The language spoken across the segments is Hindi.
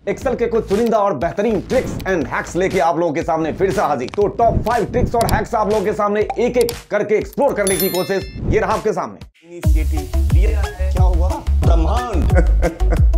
एक्सेल के कुछ चुनिंदा और बेहतरीन ट्रिक्स एंड हैक्स लेके आप लोगों के सामने फिर से हाजिर। तो टॉप 5 ट्रिक्स और हैक्स आप लोगों के सामने एक एक करके एक्सप्लोर करने की कोशिश ये रहा आपके सामने। इनिशिएटिव लिया है, क्या हुआ? ब्रह्मांड।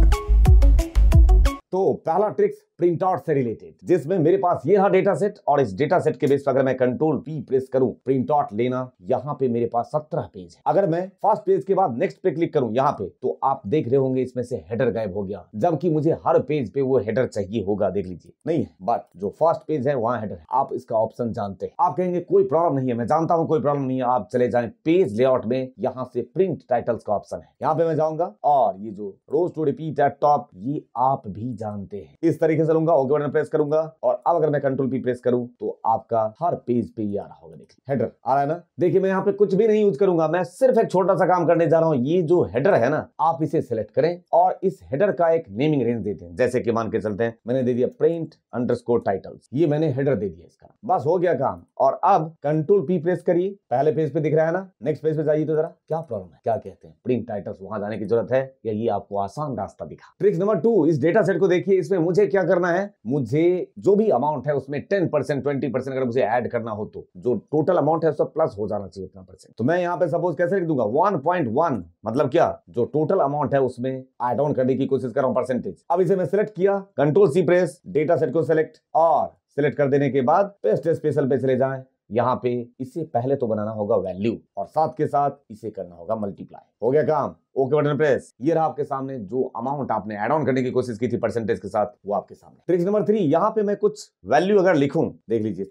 तो पहला ट्रिक्स प्रिंट आउट से रिलेटेड, जिसमें मेरे पास ये रहा डेटा सेट और इस डेटा सेट के बेस पर अगर मैं कंट्रोल P प्रेस करूं प्रिंट आउट लेना, यहाँ पे मेरे पास 17 पेज है। अगर मैं फर्स्ट पेज के बाद नेक्स्ट पे क्लिक करूं यहाँ पे, तो आप देख रहे होंगे इसमें से हेडर गायब हो गया, जबकि मुझे हर पेज पे वो हेडर चाहिए होगा। देख लीजिए, नहीं है, बट जो फर्स्ट पेज है वहां हेडर है। आप इसका ऑप्शन जानते हैं। आप कहेंगे कोई प्रॉब्लम नहीं है, मैं जानता हूं कोई प्रॉब्लम नहीं है। आप चले जाएं पेज लेआउट में, यहाँ से प्रिंट टाइटल्स का ऑप्शन है, यहाँ पे मैं जाऊंगा और ये जो rows to repeat at top, ये आप भी जानते हैं। इस तरीके से लूंगा, ओके बटन प्रेस करूंगा और अब अगर मैं कंट्रोल P प्रेस करूं तो आपका हर पेज पे ये आ रहा होगा। देखिए हेडर आ रहा है ना। देखिए मैं यहाँ पे कुछ भी नहीं यूज करूंगा, मैं सिर्फ एक छोटा सा काम करने जा रहा हूं। ये जो हेडर है ना, आप इसे सिलेक्ट करें और इस हेडर का एक नेमिंग रेंज देते हैं। जैसे कि मान के चलते हैं, मैंने दे दिया प्रिंट अंडरस्कोर टाइटल्स, ये मैंने हेडर दे दिया इसका। बस हो गया काम। और अब कंट्रोल P प्रेस करिए, पहले पेज पे दिख रहा है ना, नेक्स्ट पेज पे जाइए तो जरा क्या प्रॉब्लम है, क्या कहते हैं प्रिंट टाइटल्स, वहां जाने की जरूरत है या ये आपको आसान रास्ता दिखा। ट्रिक नंबर 2, इस डेटा सेट को देखिए। इसमें मुझे क्या करना है, मुझे जो भी अमाउंट है उसमें 10% 20% अगर मुझे ऐड करना हो तो जो टोटल अमाउंट है उसका प्लस हो जाना चाहिए उतना परसेंट। तो मैं यहाँ पे सपोज कैसे लिख दूंगा 1.1, मतलब क्या, जो टोटल अमाउंट है उसमें ऐड ऑन करने की कोशिश कर रहा हूं परसेंटेज। अब इसे मैं सिलेक्ट किया, control C press, data set को सिलेक्ट और सिलेक्ट कर देने के बाद पेस्ट स्पेशल पे चले जाएं। यहाँ पे इसे पहले तो बनाना होगा वैल्यू और साथ के साथ इसे करना होगा मल्टीप्लाई। हो गया काम, ओके बटन प्रेस। ये रहा आपके सामने जो अमाउंट आपने ऐड ऑन करने की कोशिश की थी परसेंटेज के साथ, वो आपके सामने। ट्रिक नंबर 3, यहाँ पे मैं कुछ वैल्यू अगर लिखूं, देख लीजिए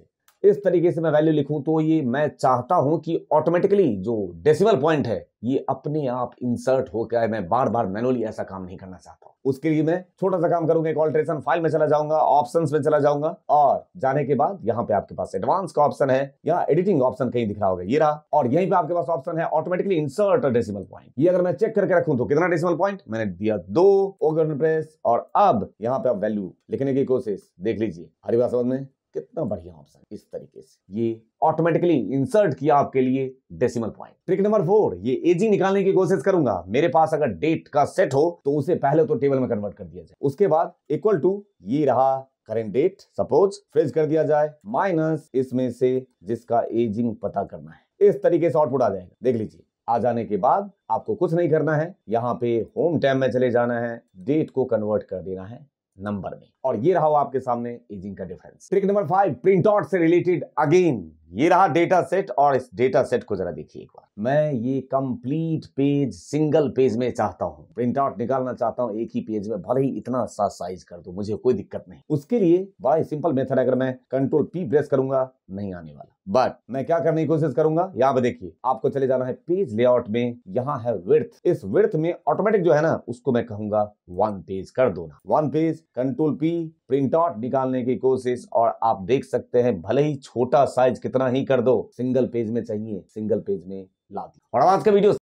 इस तरीके से मैं वैल्यू लिखूं तो ये मैं चाहता हूं कि ऑटोमेटिकली जो डेसिमल पॉइंट है ये अपने आप इंसर्ट होकर, मैं बार बार मैनुअली ऐसा काम नहीं करना चाहता हूं। उसके लिए मैं छोटा सा काम करूंगा, एक ऑल्टरेशन फाइल में चला जाऊंगा, ऑप्शंस में चला जाऊंगा और जाने के बाद यहाँ पे आपके पास एडवांस का ऑप्शन है, यहाँ एडिटिंग ऑप्शन कहीं दिख रहा होगा, ये रहा। और यहीं पे आपके पास ऑप्शन है ऑटोमेटिकली इंसर्ट डेसिमल पॉइंट। ये अगर मैं चेक करके रखूं तो कितना डेसिमल पॉइंट मैंने दिया 2, ओके बटन प्रेस। और अब यहाँ पे आप वैल्यू लिखने की कोशिश, देख लीजिए, हरी बात समझ में, कितना बढ़िया ऑप्शन। इस तरीके से ये ऑटोमेटिकली इंसर्ट किया आपके लिए डेसिमल पॉइंट। ट्रिक नंबर 4, ये एजिंग निकालने की कोशिश करूंगा। मेरे पास अगर डेट का सेट हो तो उसे पहले तो टेबल में कन्वर्ट कर दिया जाए, उसके बाद इक्वल टू, ये रहा करेंट डेट, सपोज फ्रेज कर दिया जाए, माइनस इसमें से जिसका एजिंग पता करना है। इस तरीके से आउटपुट आ जाएगा। देख लीजिए, आ जाने के बाद आपको कुछ नहीं करना है, यहाँ पे होम टैब में चले जाना है, डेट को कन्वर्ट कर देना है नंबर में, और ये रहा आपके सामने एजिंग का difference. Trick number 5, print out से रिलेटेड अगेन। ये रहा डेटा सेट और इस डेटा सेट को जरा देखिए एक बार। मैं ये कंप्लीट पेज सिंगल पेज में चाहता हूं, प्रिंट आउट निकालना चाहता हूं एक ही पेज में, भले ही इतना सा साइज कर दो, मुझे कोई दिक्कत नहीं। उसके लिए बड़ा ही सिंपल मेथड, अगर मैं कंट्रोल P प्रेस करूंगा नहीं आने वाला, बट मैं क्या करने की कोशिश करूंगा, यहाँ पे देखिए, आपको चले जाना है पेज लेआउट में, यहाँ है विड्थ। इस विड्थ में ऑटोमेटिक जो है ना, उसको मैं कहूंगा 1 पेज कर दो ना, 1 page, control P, print out निकालने की कोशिश। और आप देख सकते हैं भले ही छोटा साइज कितना ही कर दो, सिंगल पेज में चाहिए, सिंगल पेज में ला दिया। और आज का वीडियो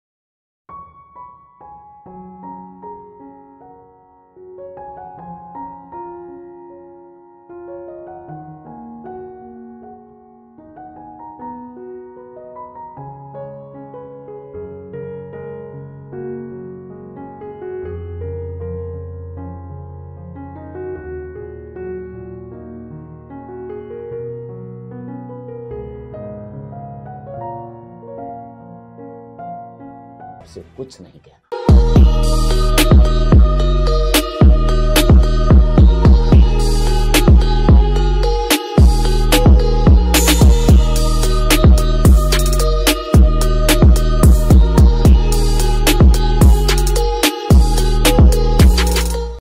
से कुछ नहीं कहना।